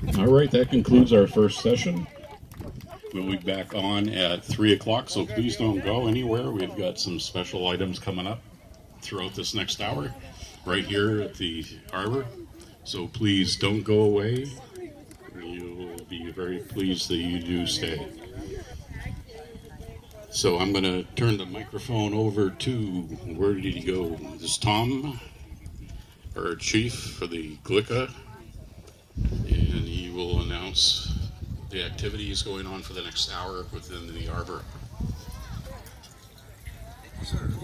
All right, that concludes our first session. We'll be back on at 3 o'clock, so please don't go anywhere. We've got some special items coming up throughout this next hour right here at the Harbor. So please don't go away. You'll be very pleased that you do stay. So I'm going to turn the microphone over to, where did he go? This is Tom, our chief for the GLICA, and he will announce the activities going on for the next hour within the Harbor. Sure.